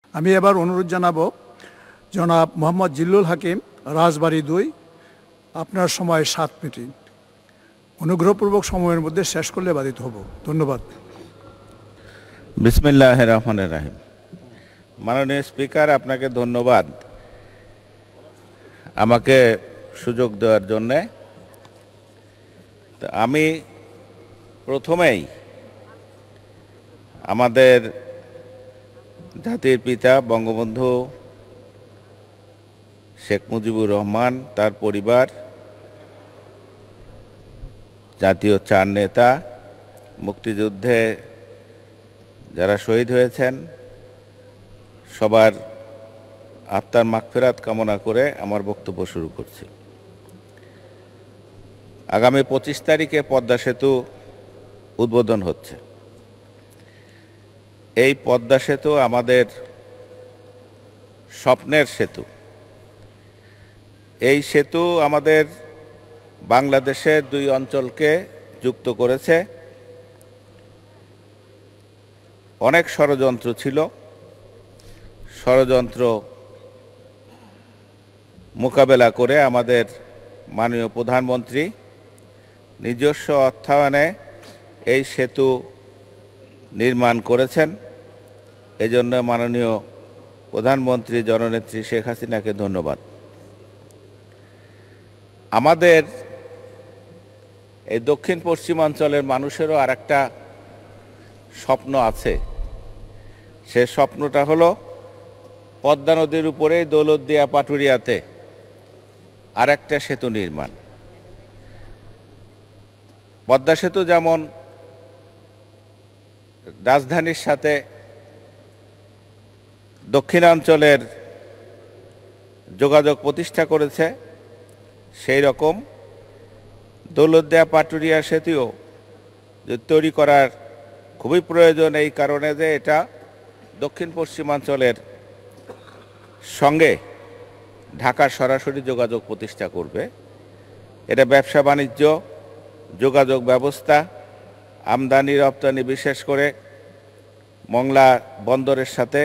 আমি এবার অনুরোধ জানাবো জনাব মোহাম্মদ জিল্লুল হাকিম, রাজবাড়ী 2। আপনার সময় 7 মিনিট। অনুগ্রহপূর্বক সময়ের মধ্যে শেষ করলে বাধিত হব। ধন্যবাদ। বিসমিল্লাহির রহমানির রহিম। মাননীয় স্পিকার, আপনাকে ধন্যবাদ আমাকে সুযোগ দেওয়ার জন্যে। আমি প্রথমেই আমাদের জাতির পিতা বঙ্গবন্ধু শেখ মুজিবুর রহমান, তার পরিবার, জাতীয় 4 নেতা, মুক্তিযুদ্ধে যারা শহীদ হয়েছেন সবার আত্মার মাগফিরাত কামনা করে আমার বক্তব্য শুরু করছি। আগামী 25 তারিখে পদ্মা সেতু উদ্বোধন হচ্ছে। এই পদ্মা সেতু আমাদের স্বপ্নের সেতু। এই সেতু আমাদের বাংলাদেশের 2 অঞ্চলকে যুক্ত করেছে। অনেক ষড়যন্ত্র ছিল, ষড়যন্ত্র মোকাবেলা করে আমাদের মাননীয় প্রধানমন্ত্রী নিজস্ব অর্থায়নে এই সেতু নির্মাণ করেছেন। এজন্য মাননীয় প্রধানমন্ত্রী জননেত্রী শেখ হাসিনাকে ধন্যবাদ। আমাদের এই দক্ষিণ পশ্চিমাঞ্চলের মানুষেরও আরেকটা স্বপ্ন আছে। সে স্বপ্নটা হলো পদ্মা নদীর উপরে দৌলতদিয়া পাটুরিয়াতে আরেকটা সেতু নির্মাণ। পদ্মা সেতু যেমন রাজধানীর সাথে দক্ষিণাঞ্চলের যোগাযোগ প্রতিষ্ঠা করেছে, সেই রকম দৌলতদিয়া পাটুরিয়া সেতুও তৈরি করার খুবই প্রয়োজন। এই কারণে যে এটা দক্ষিণ পশ্চিমাঞ্চলের সঙ্গে ঢাকার সরাসরি যোগাযোগ প্রতিষ্ঠা করবে। এটা ব্যবসা বাণিজ্য, যোগাযোগ ব্যবস্থা, আমদানি রপ্তানি, বিশেষ করে মংলা বন্দরের সাথে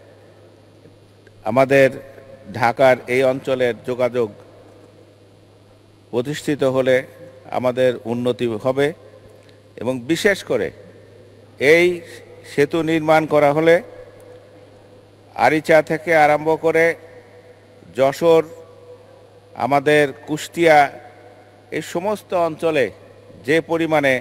আমাদের ঢাকার এই অঞ্চলের যোগাযোগ প্রতিষ্ঠিত হলে আমাদের উন্নতি হবে। এবং বিশেষ করে এই সেতু নির্মাণ করা হলে আরিচা থেকে আরম্ভ করে যশোর, আমাদের কুষ্টিয়া, এই সমস্ত অঞ্চলে যে পরিমাণে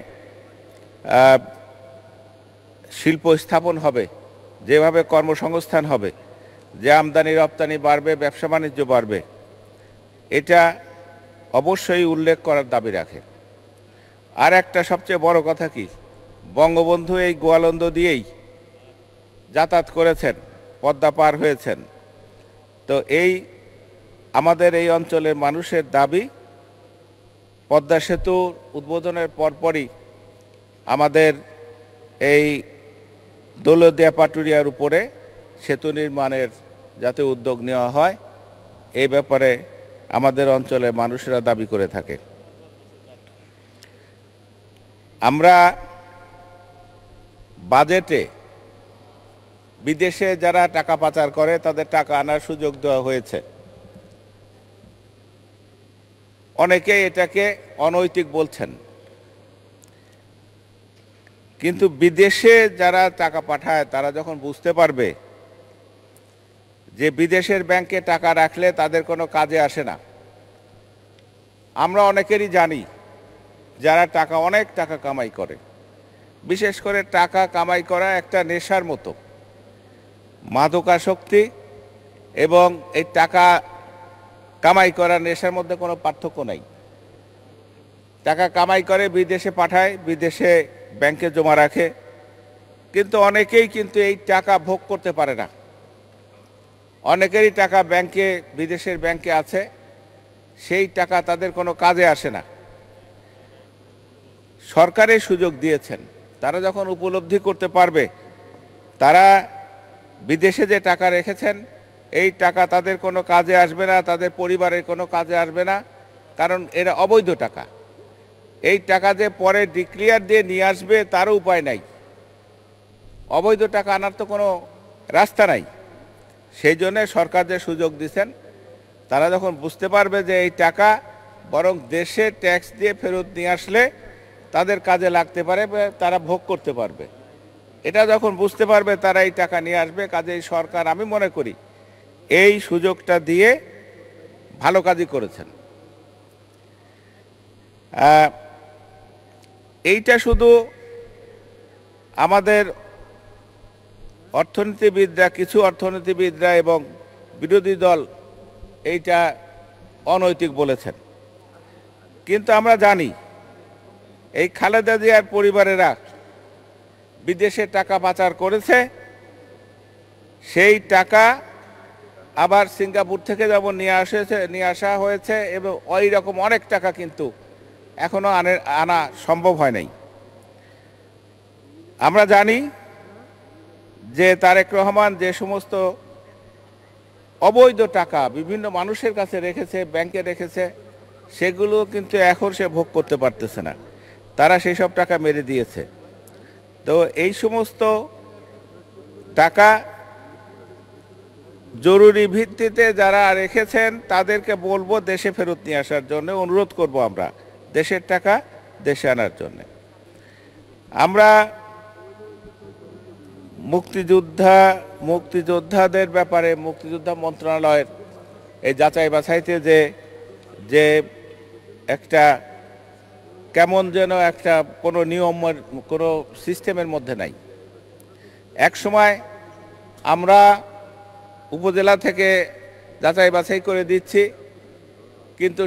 শিল্প স্থাপন হবে, যেভাবে কর্মসংস্থান হবে, যে আমদানি রপ্তানি বাড়বে, ব্যবসা বাণিজ্য বাড়বে, এটা অবশ্যই উল্লেখ করার দাবি রাখে। আর একটা সবচেয়ে বড় কথা কি, বঙ্গবন্ধু এই গোয়ালন্দ দিয়েই যাতায়াত করেছেন, পদ্মা পার হয়েছেন। তো এই আমাদের এই অঞ্চলের মানুষের দাবি পদ্মা সেতু উদ্বোধনের পরপরই আমাদের এই দৌলতদিয়া পাটুরিয়ার উপরে সেতু নির্মাণের যাতে উদ্যোগ নেওয়া হয়, এই ব্যাপারে আমাদের অঞ্চলের মানুষেরা দাবি করে থাকে। আমরা বাজেটে বিদেশে যারা টাকা পাচার করে তাদের টাকা আনার সুযোগ দেওয়া হয়েছে। অনেকেই এটাকে অনৈতিক বলছেন, কিন্তু বিদেশে যারা টাকা পাঠায় তারা যখন বুঝতে পারবে যে বিদেশের ব্যাংকে টাকা রাখলে তাদের কোনো কাজে আসে না। আমরা অনেকেরই জানি যারা অনেক টাকা কামাই করে। বিশেষ করে টাকা কামাই করা একটা নেশার মতো। মাদকাসক্তি এবং এই টাকা কামাই করার নেশার মধ্যে কোনো পার্থক্য নাই। টাকা কামাই করে বিদেশে পাঠায়, বিদেশে ব্যাংকে জমা রাখে, কিন্তু অনেকেই কিন্তু এই টাকা ভোগ করতে পারে না। অনেকেরই টাকা ব্যাংকে, বিদেশের ব্যাংকে আছে, সেই টাকা তাদের কোনো কাজে আসে না। সরকারের সুযোগ দিয়েছেন, তারা যখন উপলব্ধি করতে পারবে তারা বিদেশে যে টাকা রেখেছেন এই টাকা তাদের কোনো কাজে আসবে না, তাদের পরিবারের কোনো কাজে আসবে না, কারণ এরা অবৈধ টাকা। এই টাকা যে পরে ডিক্লিয়ার দিয়ে নিয়ে আসবে তারও উপায় নাই। অবৈধ টাকা আনার তো কোনো রাস্তা নাই। সেই জন্য সরকার যে সুযোগ দিচ্ছেন, তারা যখন বুঝতে পারবে যে এই টাকা বরং দেশে ট্যাক্স দিয়ে ফেরত নিয়ে আসলে তাদের কাজে লাগতে পারে, তারা ভোগ করতে পারবে, এটা যখন বুঝতে পারবে তারা এই টাকা নিয়ে আসবে। কাজেই সরকার, আমি মনে করি, এই সুযোগটা দিয়ে ভালো কাজই করেছেন। এইটা শুধু আমাদের অর্থনীতিবিদরা, কিছু অর্থনীতিবিদরা এবং বিরোধী দল এইটা অনৈতিক বলেছেন, কিন্তু আমরা জানি এই খালেদা জিয়ার পরিবারেরা বিদেশে টাকা পাচার করেছে, সেই টাকা আবার সিঙ্গাপুর থেকে যেমন নিয়ে আসা হয়েছে এবং ওই রকম অনেক টাকা কিন্তু এখনো আনা সম্ভব হয় নাই। আমরা জানি যে তারেক রহমান যে সমস্ত অবৈধ টাকা বিভিন্ন মানুষের কাছে রেখেছে, ব্যাংকে রেখেছে, সেগুলো কিন্তু এখন সে ভোগ করতে পারতেছে না, তারা সেই সব টাকা মেরে দিয়েছে। তো এই সমস্ত টাকা জরুরি ভিত্তিতে যারা রেখেছেন তাদেরকে বলবো দেশে ফেরত নিয়ে আসার জন্য অনুরোধ করব, আমরা দেশের টাকা দেশে আনার জন্য। আমরা মুক্তিযোদ্ধাদের ব্যাপারে মুক্তিযোদ্ধা মন্ত্রণালয়ের এই যাচাই বাছাইতে যে একটা কেমন যেন একটা কোনো নিয়মের, কোনো সিস্টেমের মধ্যে নাই। এক সময় আমরা উপজেলা থেকে যাচাই বাছাই করে দিচ্ছি, কিন্তু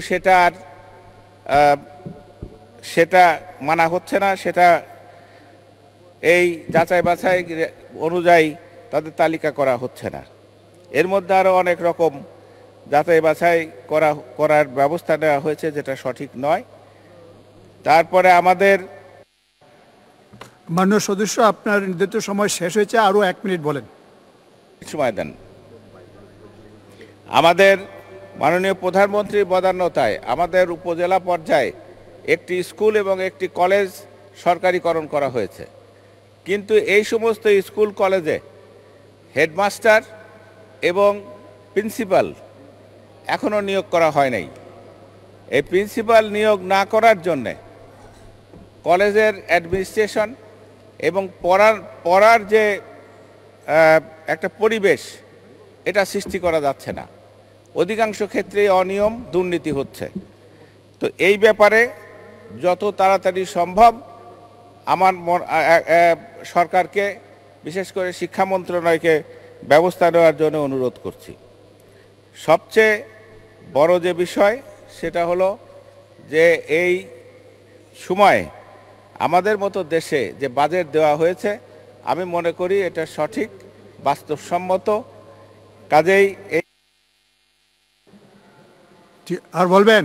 সেটা মানা হচ্ছে না, সেটা এই যাচাই বাছাই অনুযায়ী তাদের তালিকা করা হচ্ছে না। এর মধ্যে আরও অনেক রকম যাচাই বাছাই করার ব্যবস্থা নেওয়া হয়েছে, যেটা সঠিক নয়। তারপরে আমাদের মাননীয় সদস্য, আপনার নির্ধারিত সময় শেষ হয়েছে, আরও 1 মিনিট বলেন। সময় দেন। আমাদের মাননীয় প্রধানমন্ত্রীর বদান্যতায় আমাদের উপজেলা পর্যায়ে একটি স্কুল এবং একটি কলেজ সরকারিকরণ করা হয়েছে, কিন্তু এই সমস্ত স্কুল কলেজে হেডমাস্টার এবং প্রিন্সিপাল এখনও নিয়োগ করা হয় নাই। এই প্রিন্সিপাল নিয়োগ না করার জন্যে কলেজের অ্যাডমিনিস্ট্রেশন এবং পড়ার যে একটা পরিবেশ, এটা সৃষ্টি করা যাচ্ছে না। অধিকাংশ ক্ষেত্রেই অনিয়ম, দুর্নীতি হচ্ছে। তো এই ব্যাপারে যত তাড়াতাড়ি সম্ভব আমার সরকারকে, বিশেষ করে শিক্ষা মন্ত্রণালয়কে ব্যবস্থা নেওয়ার জন্য অনুরোধ করছি। সবচেয়ে বড় যে বিষয় সেটা হলো যে এই সময়ে আমাদের মতো দেশে যে বাজেট দেওয়া হয়েছে, আমি মনে করি এটা সঠিক, বাস্তবসম্মত। কাজেই আর বলবেন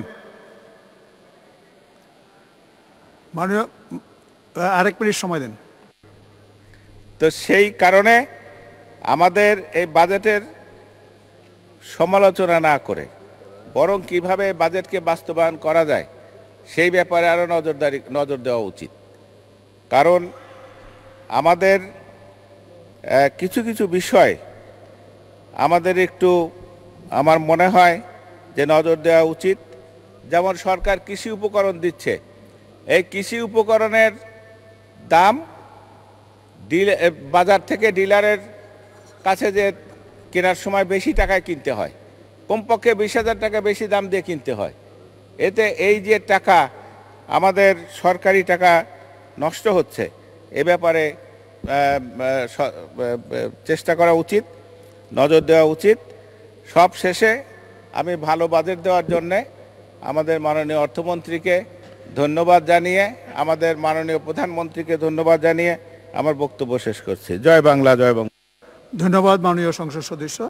মাননীয়, আরেক মিনিট সময় দেন। তো সেই কারণে আমাদের এই বাজেটের সমালোচনা না করে বরং কিভাবে বাজেটকে বাস্তবায়ন করা যায় সেই ব্যাপারে আরও নজর দেওয়া উচিত। কারণ আমাদের কিছু কিছু বিষয় আমাদের একটু, আমার মনে হয় যে নজর দেওয়া উচিত। যেমন সরকার কৃষি উপকরণ দিচ্ছে, এই কৃষি উপকরণের দাম বাজার থেকে ডিলারের কাছে যে কেনার সময় বেশি টাকায় কিনতে হয়, কমপক্ষে 20,000 টাকা বেশি দাম দিয়ে কিনতে হয়। এতে এই যে টাকা, আমাদের সরকারি টাকা নষ্ট হচ্ছে, এ ব্যাপারে চেষ্টা করা উচিত, নজর দেওয়া উচিত। সব শেষে আমি ভালো বাজেট দেওয়ার জন্যে আমাদের মাননীয় অর্থমন্ত্রীকে ধন্যবাদ জানিয়ে, আমাদের মাননীয় প্রধানমন্ত্রীকে ধন্যবাদ জানিয়ে আমার বক্তব্য শেষ করছি। জয় বাংলা, জয় বাংলা। ধন্যবাদ মাননীয় সংসদ সদস্য।